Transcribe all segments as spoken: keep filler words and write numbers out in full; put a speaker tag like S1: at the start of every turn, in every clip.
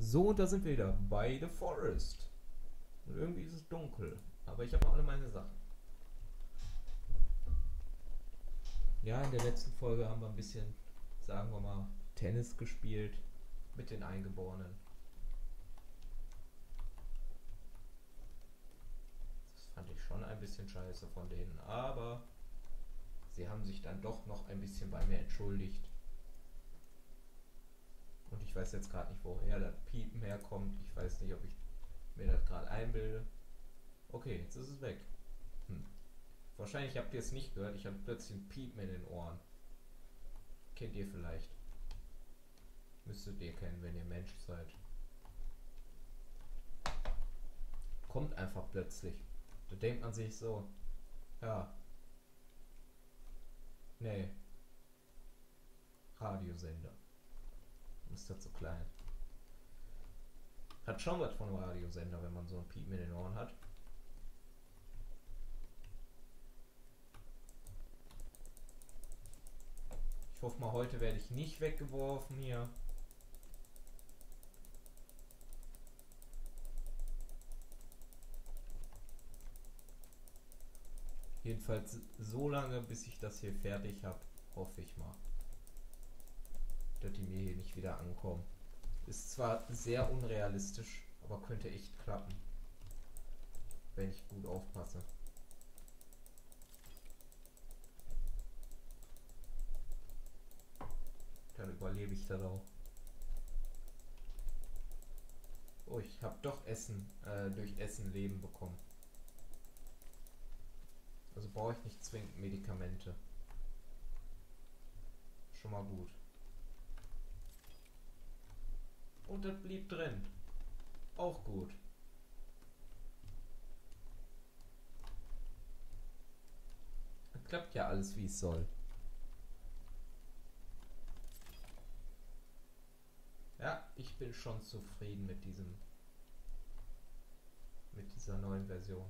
S1: So, und da sind wir wieder bei The Forest. Und irgendwie ist es dunkel. Aber ich habe noch alle meine Sachen. Ja, in der letzten Folge haben wir ein bisschen, sagen wir mal, Tennis gespielt mit den Eingeborenen. Das fand ich schon ein bisschen scheiße von denen. Aber sie haben sich dann doch noch ein bisschen bei mir entschuldigt. Und ich weiß jetzt gerade nicht, woher das Piepen herkommt. Ich weiß nicht, ob ich mir das gerade einbilde. Okay, jetzt ist es weg. Hm. Wahrscheinlich habt ihr es nicht gehört. Ich habe plötzlich ein Piepen in den Ohren. Kennt ihr vielleicht. Müsstet ihr kennen, wenn ihr Mensch seid. Kommt einfach plötzlich. Da denkt man sich so, ja, nee, Radiosender. Ist das so klein. Hat schon was von einem Radiosender, wenn man so ein Piepen in den Ohren hat. Ich hoffe mal, heute werde ich nicht weggeworfen hier. Jedenfalls so lange, bis ich das hier fertig habe, hoffe ich mal, dass die mir hier nicht wieder ankommen. Ist zwar sehr unrealistisch, aber könnte echt klappen, wenn ich gut aufpasse. Dann überlebe ich das auch. Oh, ich habe doch Essen, äh, durch Essen Leben bekommen. Also brauche ich nicht zwingend Medikamente. Schon mal gut. Und das blieb drin. Auch gut. Das klappt ja alles wie es soll. Ja, ich bin schon zufrieden mit diesem, mit dieser neuen Version.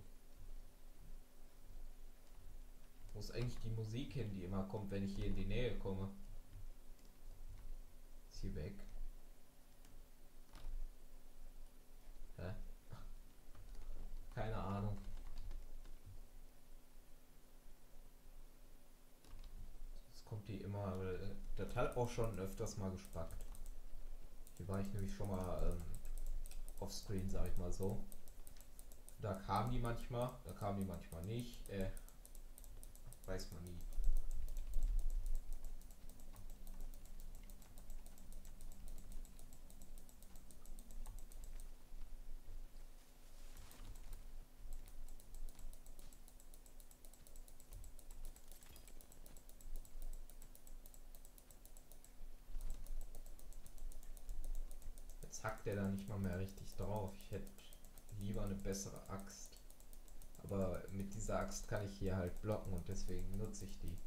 S1: Wo ist eigentlich die Musik hin, die immer kommt, wenn ich hier in die Nähe komme? Ist sie weg? Hä? Keine Ahnung. Jetzt kommt die immer, aber das hat auch schon öfters mal gespackt. Hier war ich nämlich schon mal ähm, offscreen, sag ich mal so. Da kam die manchmal, da kam die manchmal nicht. Äh, weiß man nie. Jetzt hackt der da nicht mal mehr richtig drauf. Ich hätte lieber eine bessere Axt. Aber mit dieser Axt kann ich hier halt blocken und deswegen nutze ich die.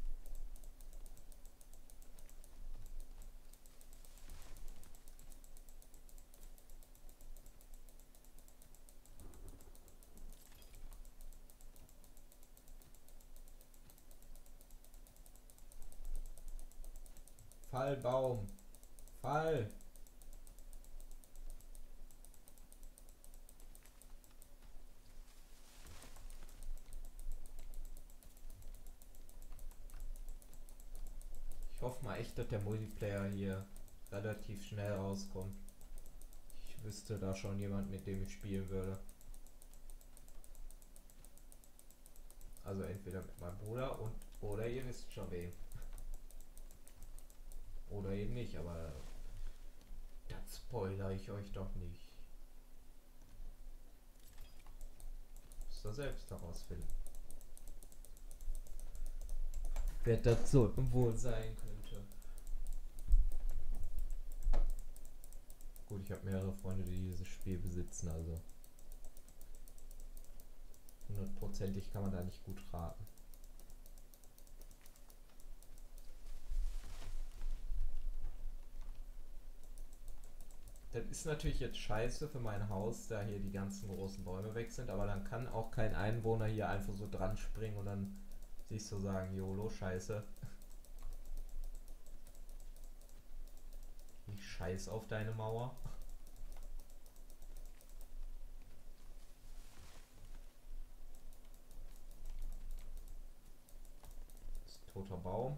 S1: Fall, Baum! Fall! Ich hoffe mal echt, dass der Multiplayer hier relativ schnell rauskommt. Ich wüsste da schon jemand, mit dem ich spielen würde. Also entweder mit meinem Bruder und oder ihr wisst schon wen. Oder eben nicht, aber das spoilere ich euch doch nicht. Müsst ihr selbst herausfinden. Wer das so wohl sein könnte. Gut, ich habe mehrere Freunde, die dieses Spiel besitzen, also hundertprozentig kann man da nicht gut raten. Das ist natürlich jetzt scheiße für mein Haus, da hier die ganzen großen Bäume weg sind, aber dann kann auch kein Einwohner hier einfach so dran springen und dann sich so sagen, YOLO, scheiße. Ich scheiß auf deine Mauer. Toter Baum.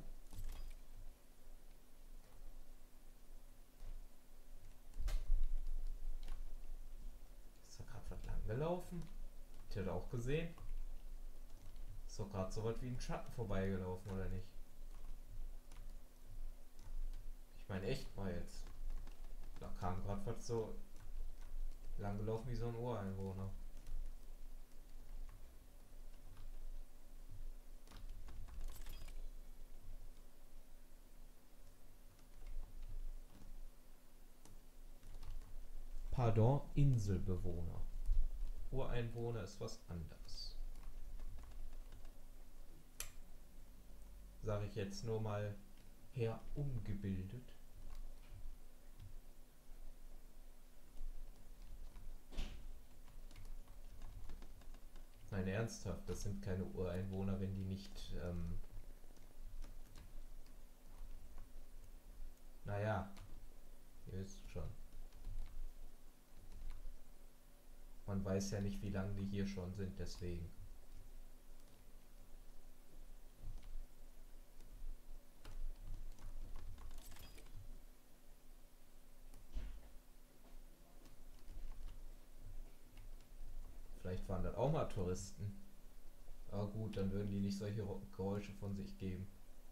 S1: Ist da gerade was lang gelaufen? Habt ihr das auch gesehen? Ist doch gerade so was wie ein Schatten vorbeigelaufen, oder nicht? Ich meine echt mal jetzt. Da kam gerade was so lang gelaufen wie so ein Ureinwohner. Pardon, Inselbewohner. Ureinwohner ist was anderes. Sage ich jetzt nur mal herumgebildet. Nein, ernsthaft, das sind keine Ureinwohner, wenn die nicht, ähm, naja, ihr wisst schon. Man weiß ja nicht, wie lange die hier schon sind, deswegen. Vielleicht waren das auch mal Touristen. Aber gut, dann würden die nicht solche Geräusche von sich geben.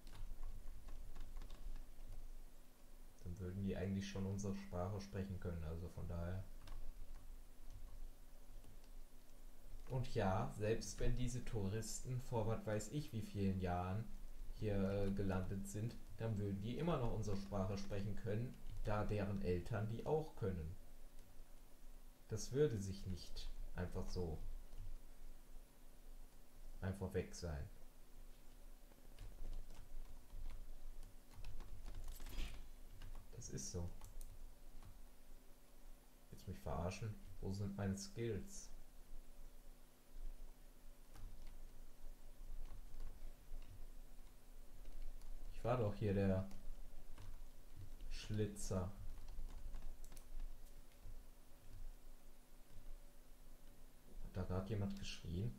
S1: Dann würden die eigentlich schon unsere Sprache sprechen können, also von daher. Und ja, selbst wenn diese Touristen vor was weiß ich wie vielen Jahren hier äh, gelandet sind, dann würden die immer noch unsere Sprache sprechen können, da deren Eltern die auch können. Das würde sich nicht einfach so einfach weg sein. Das ist so. Jetzt mich verarschen? Wo sind meine Skills? Ich war doch hier der Schlitzer. Hat da gerade jemand geschrien?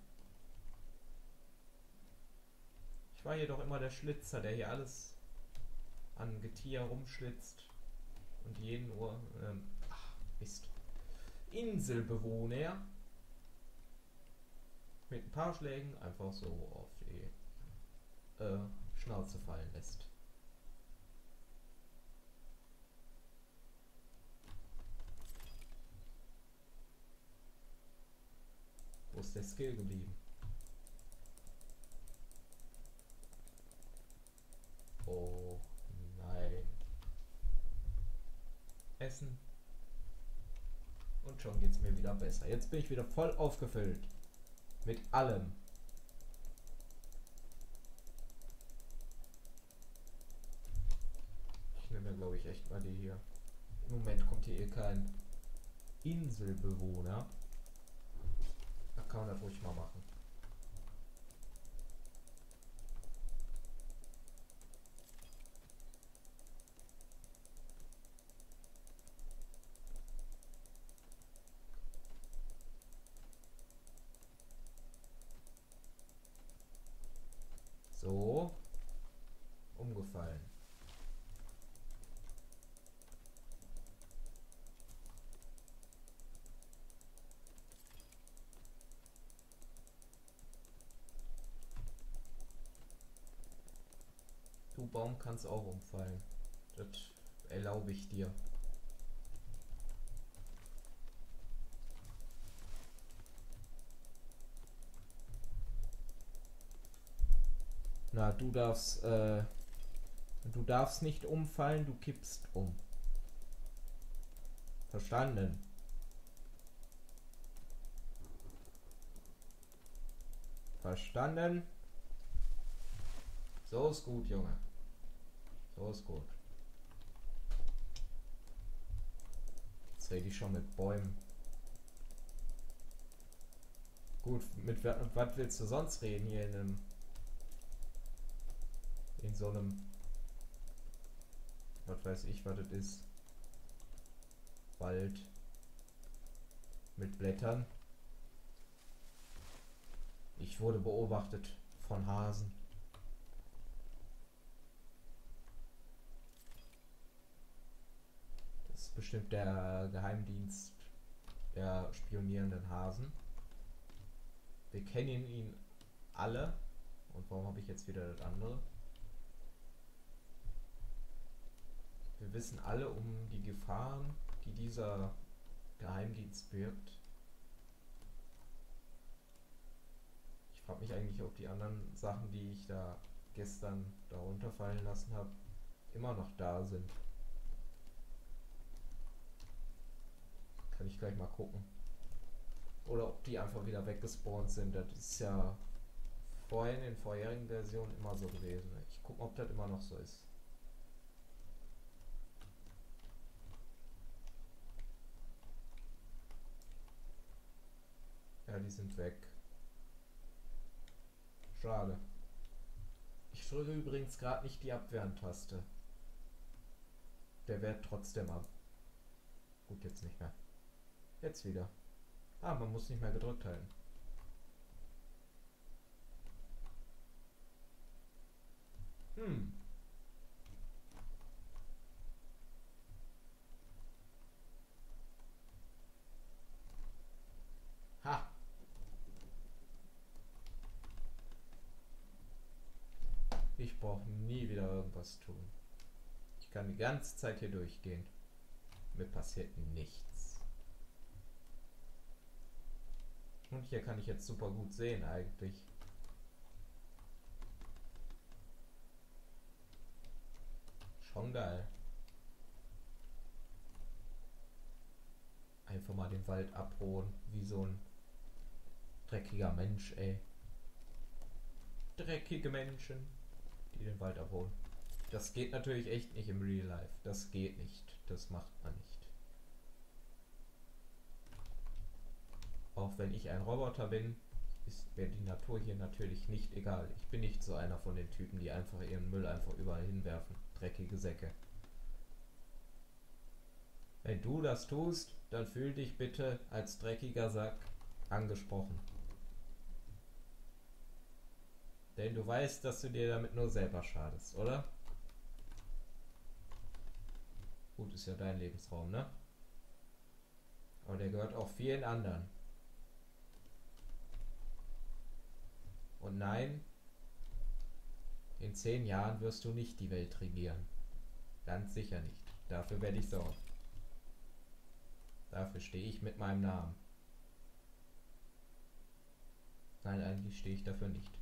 S1: Ich war hier doch immer der Schlitzer, der hier alles an Getier rumschlitzt und jeden Uhr. Ähm, ach, Mist. Inselbewohner mit ein paar Schlägen einfach so auf die äh, Schnauze fallen lässt. Wo ist der Skill geblieben? Oh nein. Essen. Und schon geht's mir wieder besser. Jetzt bin ich wieder voll aufgefüllt. Mit allem. Ich nehme mir, glaube ich, echt mal die hier. Im Moment kommt hier eh kein Inselbewohner. Da kann man das ruhig mal machen. So. Umgefallen. Du Baum kannst auch umfallen. Das erlaube ich dir. Na, du darfst, äh, du darfst nicht umfallen, du kippst um. Verstanden? Verstanden? So ist gut, Junge. So ist gut. Jetzt rede ich schon mit Bäumen. Gut, mit was willst du sonst reden hier in einem in so einem, was weiß ich, was das ist, Wald mit Blättern. Ich wurde beobachtet von Hasen. ist bestimmt der Geheimdienst der spionierenden Hasen. Wir kennen ihn alle. Und warum habe ich jetzt wieder das andere? Wir wissen alle um die Gefahren, die dieser Geheimdienst birgt. Ich frage mich eigentlich, ob die anderen Sachen, die ich da gestern da runterfallen lassen habe, immer noch da sind. Kann ich gleich mal gucken. Oder ob die einfach wieder weggespawnt sind. Das ist ja vorhin in den vorherigen Versionen immer so gewesen. Ich gucke, ob das immer noch so ist. Ja, die sind weg. Schade. Ich drücke übrigens gerade nicht die Abwehren-Taste. Der wehrt trotzdem ab. Gut, jetzt nicht mehr. Jetzt wieder. Ah, man muss nicht mehr gedrückt halten. Hm. Ha. Ich brauche nie wieder irgendwas tun. Ich kann die ganze Zeit hier durchgehen. Mir passiert nichts. Und hier kann ich jetzt super gut sehen eigentlich. Schon geil. Einfach mal den Wald abholen, wie so ein dreckiger Mensch, ey. Dreckige Menschen, die den Wald abholen. Das geht natürlich echt nicht im Real Life. Das geht nicht. Das macht man nicht. Auch wenn ich ein Roboter bin, ist mir die Natur hier natürlich nicht egal. Ich bin nicht so einer von den Typen, die einfach ihren Müll einfach überall hinwerfen. Dreckige Säcke. Wenn du das tust, dann fühl dich bitte als dreckiger Sack angesprochen. Denn du weißt, dass du dir damit nur selber schadest, oder? Gut, ist ja dein Lebensraum, ne? Aber der gehört auch vielen anderen. Und nein, in zehn Jahren wirst du nicht die Welt regieren. Ganz sicher nicht. Dafür werde ich sorgen. Dafür stehe ich mit meinem Namen. Nein, eigentlich stehe ich dafür nicht.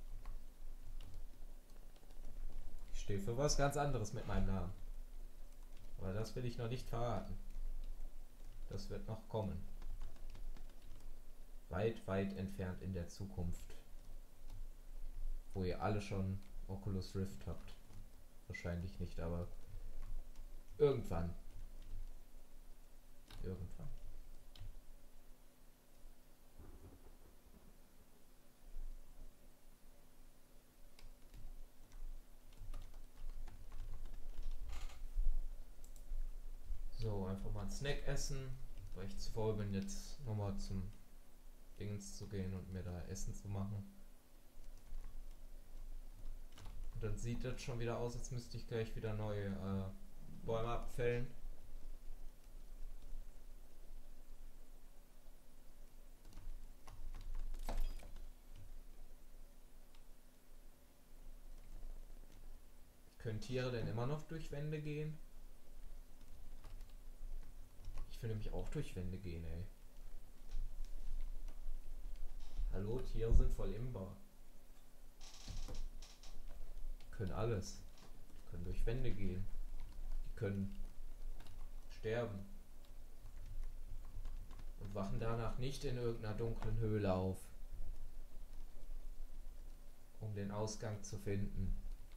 S1: Ich stehe für was ganz anderes mit meinem Namen. Aber das will ich noch nicht verraten. Das wird noch kommen. Weit, weit entfernt in der Zukunft. Wo ihr alle schon Oculus Rift habt. Wahrscheinlich nicht, aber irgendwann. Irgendwann. So, einfach mal einen Snack essen, weil ich zu faul bin, jetzt nochmal zum Dingens zu gehen und mir da Essen zu machen. Und dann sieht das schon wieder aus, als müsste ich gleich wieder neue äh, Bäume abfällen. Können Tiere denn immer noch durch Wände gehen? Ich will nämlich auch durch Wände gehen, ey. Hallo, Tiere sind voll imbar. Die können alles. Die können durch Wände gehen. Die können sterben. Und wachen danach nicht in irgendeiner dunklen Höhle auf. Um den Ausgang zu finden.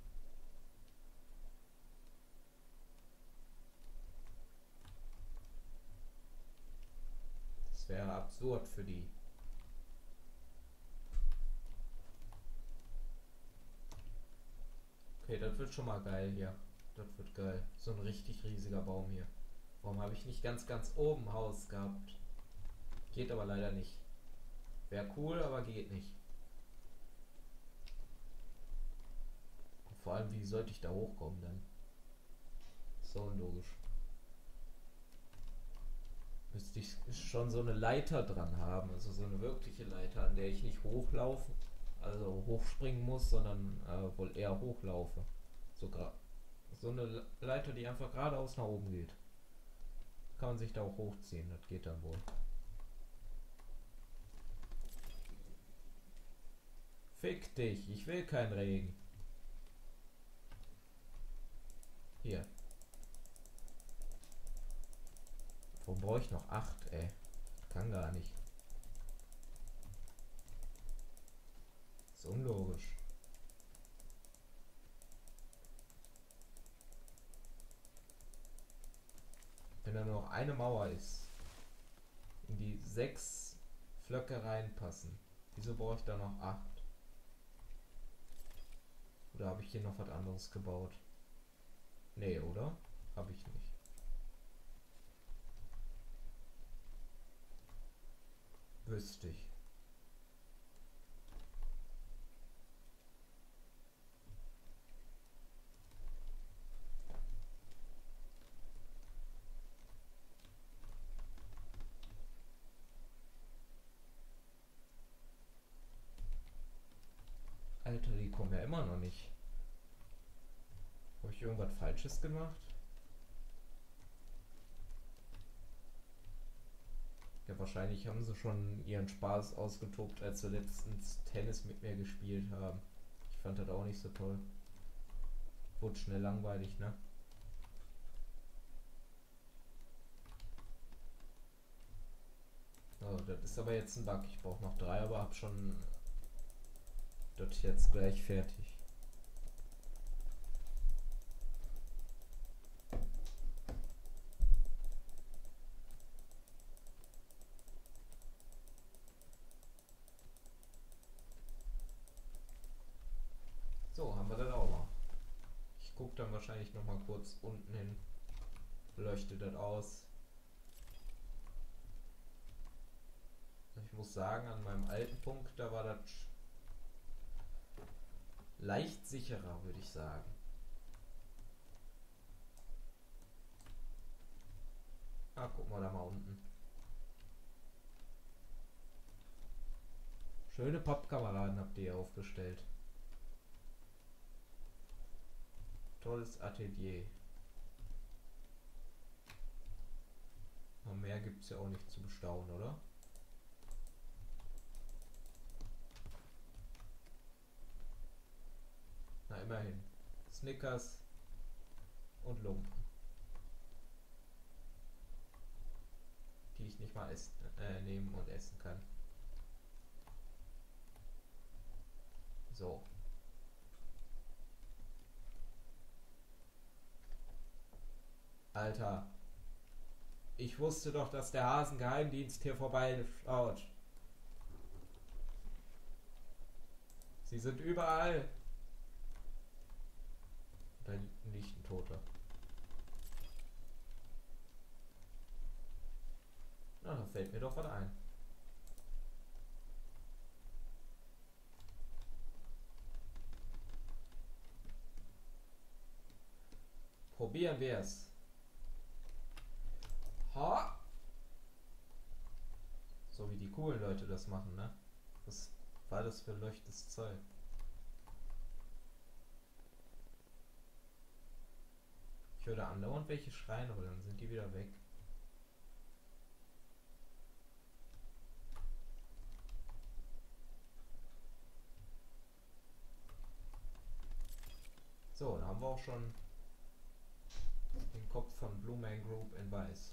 S1: Das wäre absurd für die. Okay, das wird schon mal geil hier. Das wird geil. So ein richtig riesiger Baum hier. Warum habe ich nicht ganz, ganz oben Haus gehabt? Geht aber leider nicht. Wäre cool, aber geht nicht. Und vor allem, wie sollte ich da hochkommen dann? So unlogisch. Müsste ich schon so eine Leiter dran haben, also so eine wirkliche Leiter, an der ich nicht hochlaufen, also hochspringen muss, sondern äh, wohl eher hochlaufe. So, gra- so eine Leiter, die einfach geradeaus nach oben geht. Kann man sich da auch hochziehen, das geht dann wohl. Fick dich, ich will keinen Regen. Hier. Warum brauche ich noch acht, ey? Kann gar nicht. Ist unlogisch. Wenn da nur noch eine Mauer ist, in die sechs Flöcke reinpassen, wieso brauche ich da noch acht? Oder habe ich hier noch was anderes gebaut? Nee, oder? Habe ich nicht. Wüsste ich. Alter, die kommen ja immer noch nicht. Habe ich irgendwas Falsches gemacht? Ja, wahrscheinlich haben sie schon ihren Spaß ausgetobt, als sie letztens Tennis mit mir gespielt haben. Ich fand das auch nicht so toll. Wurde schnell langweilig, ne? Oh, das ist aber jetzt ein Bug. Ich brauche noch drei, aber hab schon das jetzt gleich fertig. So, haben wir das auch mal. Ich gucke dann wahrscheinlich noch mal kurz unten hin, leuchte das aus. Ich muss sagen, an meinem alten Punkt, da war das leicht sicherer, würde ich sagen. Ah, gucken wir da mal unten. Schöne Pappkameraden habt ihr hier aufgestellt. Tolles Atelier. Aber mehr gibt es ja auch nicht zu bestaunen, oder? Na, immerhin. Snickers und Lumpen. Die ich nicht mal essen, äh, nehmen und essen kann. So. Alter. Ich wusste doch, dass der Hasengeheimdienst hier vorbeischaut. Sie sind überall. Da liegt ein Toter. Na, da fällt mir doch was ein. Probieren wir es. Ha! So wie die coolen Leute das machen, ne? Was war das für leuchtes Zeug? Ich höre da andauernd welche schreien, aber dann sind die wieder weg. So, da haben wir auch schon den Kopf von Blue Man Group in weiß.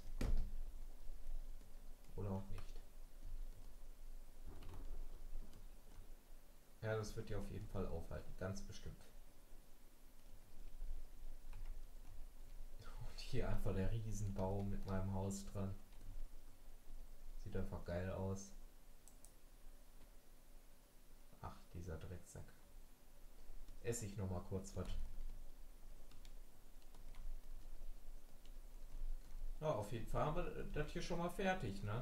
S1: Oder auch nicht. Ja, das wird dir auf jeden Fall aufhalten, ganz bestimmt. Und hier einfach der Riesenbaum mit meinem Haus dran. Sieht einfach geil aus. Ach, dieser Drecksack. Esse ich noch mal kurz was. Ja, auf jeden Fall haben wir das hier schon mal fertig, ne?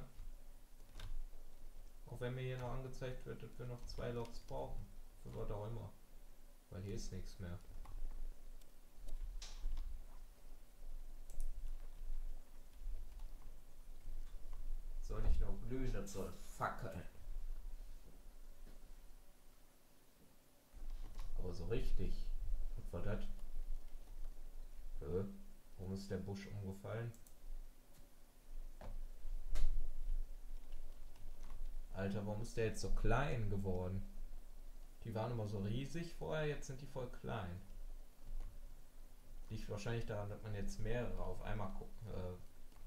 S1: Auch wenn mir hier noch angezeigt wird, dass wir noch zwei Loks brauchen. Für was auch immer. Weil hier ist nichts mehr. glühen, das soll fackeln. Aber so richtig. Was war das? Hä? Warum ist der Busch umgefallen? Alter, warum ist der jetzt so klein geworden? Die waren immer so riesig vorher, jetzt sind die voll klein. Liegt wahrscheinlich daran, dass man jetzt mehrere auf einmal ko äh,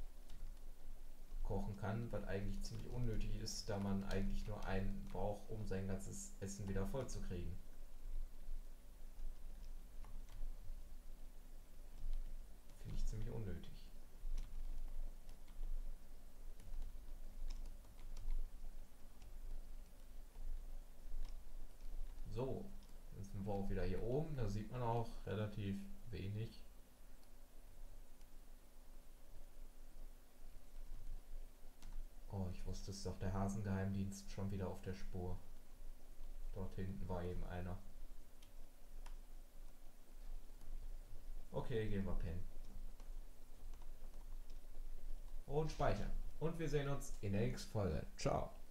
S1: kochen kann, was eigentlich ziemlich unnötig ist, da man eigentlich nur einen braucht, um sein ganzes Essen wieder voll zu kriegen. Finde ich ziemlich unnötig. So, jetzt sind wir auch wieder hier oben, da sieht man auch relativ wenig. Oh, ich wusste es doch, der Hasengeheimdienst schon wieder auf der Spur. Dort hinten war eben einer. Okay, gehen wir pennen. Und speichern. Und wir sehen uns in der nächsten Folge. Ciao.